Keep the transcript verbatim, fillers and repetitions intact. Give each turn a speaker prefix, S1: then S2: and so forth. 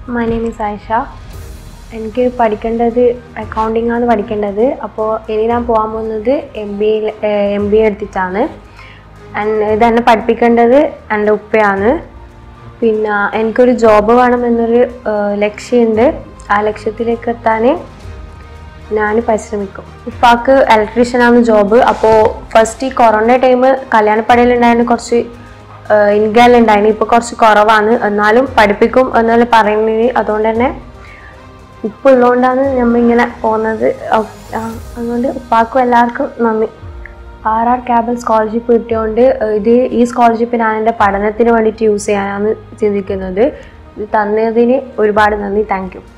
S1: My name is Ayisha. എനിക്ക് പഠിക്കേണ്ടത് accounting ആണ് പഠിക്കേണ്ടത്. അപ്പോൾ ഇനി ഞാൻ പോകാൻ പോകുന്നത് M B A M B A എടുത്തിട്ടാണ്. ആൻഡ് ഇതെന്നെ പഠിപ്പിക്കേണ്ടത് എൻ്റെ ഉപ്പയാണ്. പിന്നെ എനിക്കൊരു ജോബ് വേണമെന്നൊരു ലക്ഷ്യമുണ്ട്. ആ ലക്ഷ്യത്തിലേക്ക് എത്താൻ ഞാൻ പരിശ്രമിക്കും. ഉപ്പാക്ക് ഇലക്ട്രീഷ്യനാണ് ജോബ്. അപ്പോൾ ഫസ്റ്റ് ഈ കൊറോണ ടൈം കല്യാണപ്പടിയിലുണ്ടായിരുന്നു, കുറച്ച് ഇൻകം ഉണ്ടായിരുന്നു. ഇപ്പോൾ കുറച്ച് കുറവാണ്, എന്നാലും പഠിപ്പിക്കും എന്നാലും പറയുന്നത്. അതുകൊണ്ട് തന്നെ ഉപ്പ് ഉള്ളതുകൊണ്ടാണ് നമ്മളിങ്ങനെ പോകുന്നത്. അതുകൊണ്ട് ഉപ്പാക്കും എല്ലാവർക്കും നന്ദി. ആർ ആർ കാബൽ സ്കോളർഷിപ്പ് കിട്ടിയതുകൊണ്ട് ഇത് ഈ സ്കോളർഷിപ്പ് ഞാൻ എൻ്റെ പഠനത്തിന് വേണ്ടിയിട്ട് യൂസ് ചെയ്യാനാണ് ചിന്തിക്കുന്നത്. ഇത് തന്നതിന് ഒരുപാട് നന്ദി. Thank U.